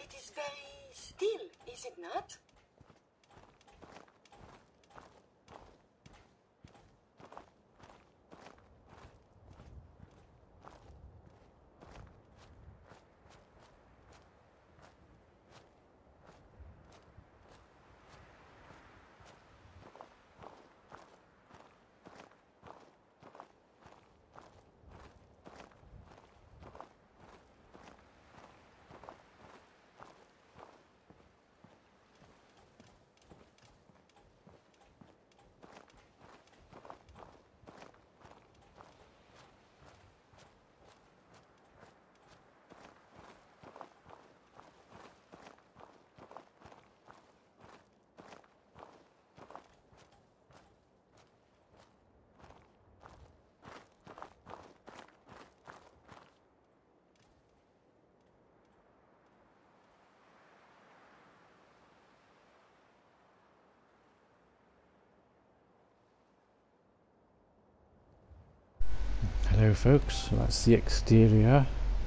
It is very still, is it not? Hello folks, that's the exterior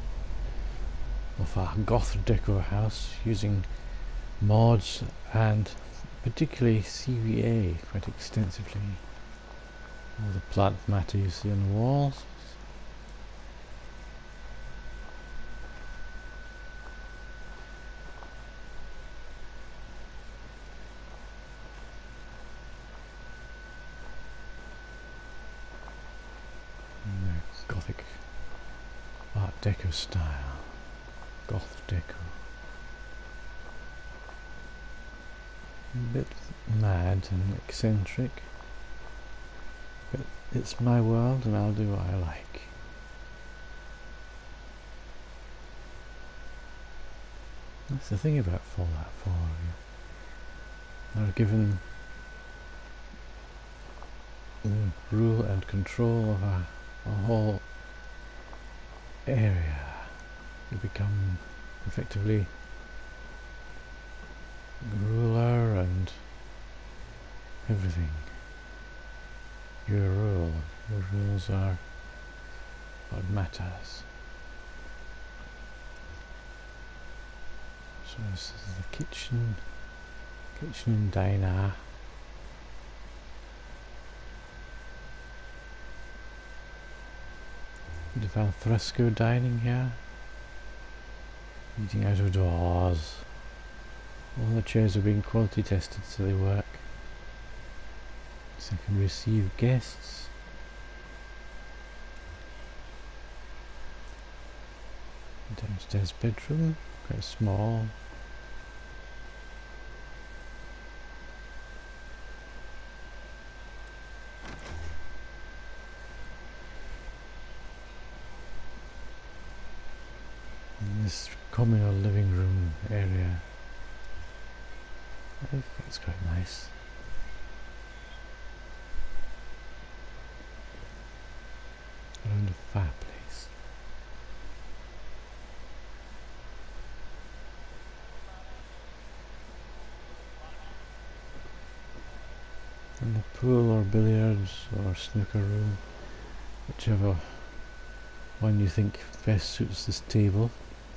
of our Goth Deco house using mods and particularly CVA quite extensively. All the plant matter you see on the walls. Gothic Art Deco style, Goth Deco. A bit mad and eccentric, but it's my world and I'll do what I like. That's the thing about Fallout 4, you're given rule and control of a whole area. You become effectively ruler and everything. Your rule. Your rules are what matters. So this is the kitchen and diner. Bit of al fresco dining here. Eating out of doors. All the chairs are being quality tested so they work. So I can receive guests. Downstairs bedroom, quite small. This communal living room area, I think it's quite nice. Around a fireplace. And the pool or billiards or snooker room, whichever one you think best suits this table.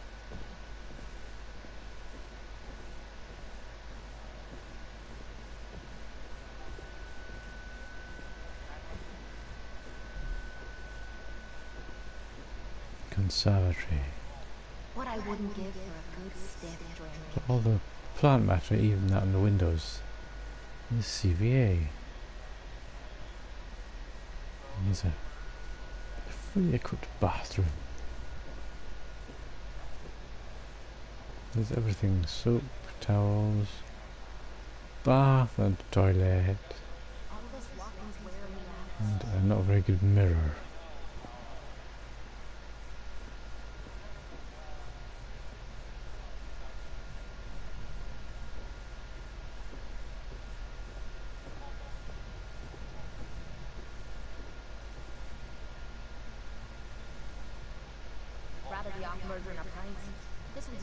Conservatory. What I wouldn't give for a good stiff drink. All the plant matter, even that in the windows, is CVA. Here's a fully equipped bathroom. There's everything: soap, towels, bath and toilet, and a not very good mirror. Rather the off murder in a pint. This will do.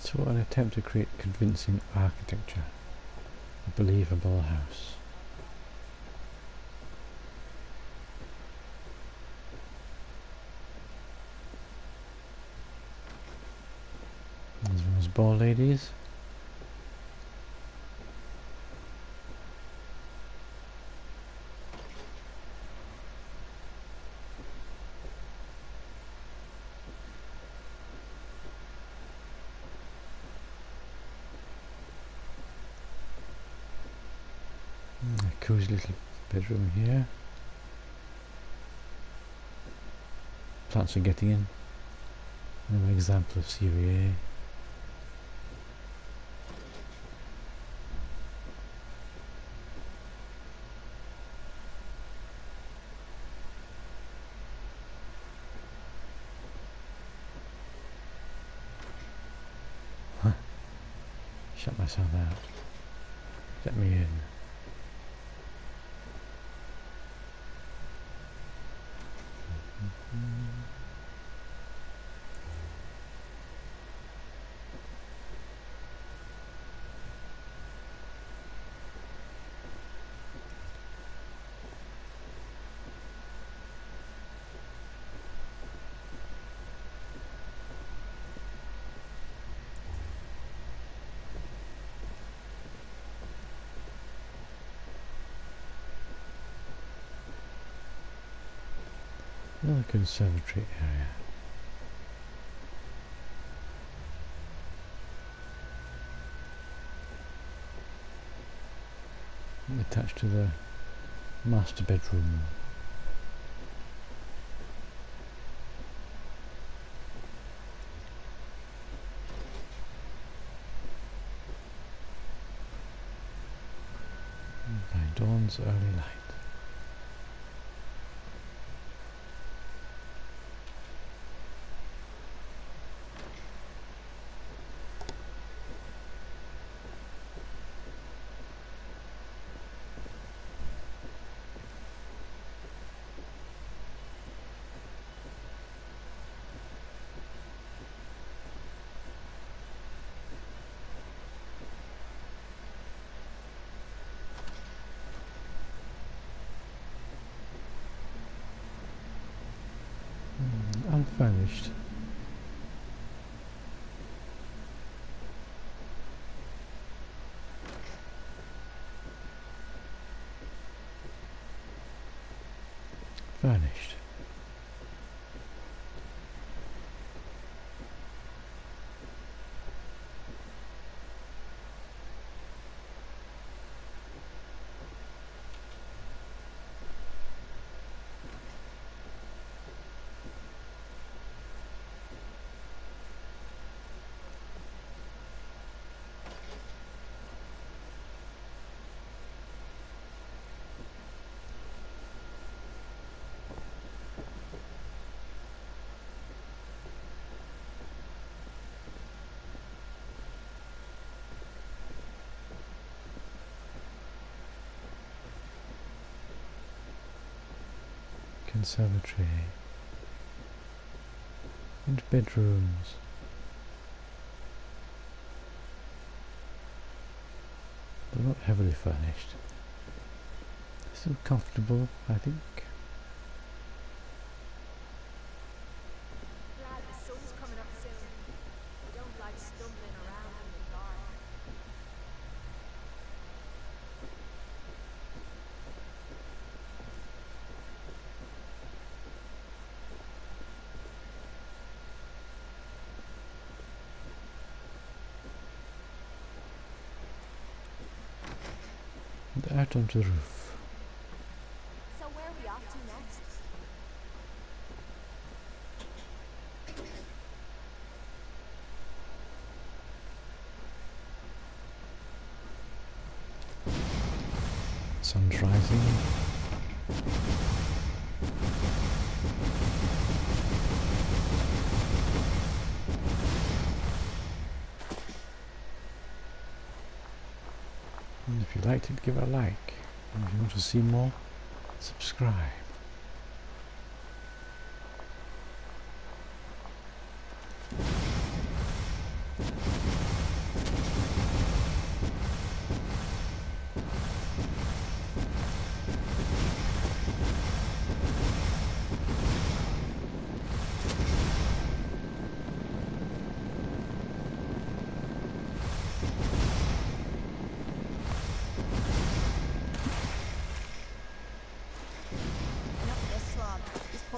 So an attempt to create convincing architecture, a believable house. There's those ball ladies. A cozy little bedroom here. Plants are getting in. Another example of CVA. Shut myself out. Let me in. Another conservatory area. Attached to the master bedroom. By dawn's early light. Unfurnished. Furnished. Conservatory and bedrooms. They're not heavily furnished. Still comfortable, I think. Glad the sun's coming up soon. I don't like stumbling around in the dark. And out onto the roof. So where are we off to next? Sun's rising. And if you liked it, give it a like. And if you want to see more, subscribe.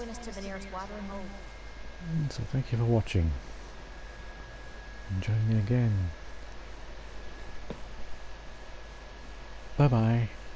taking us to the nearest watering hole. So thank you for watching. And join me again. Bye bye.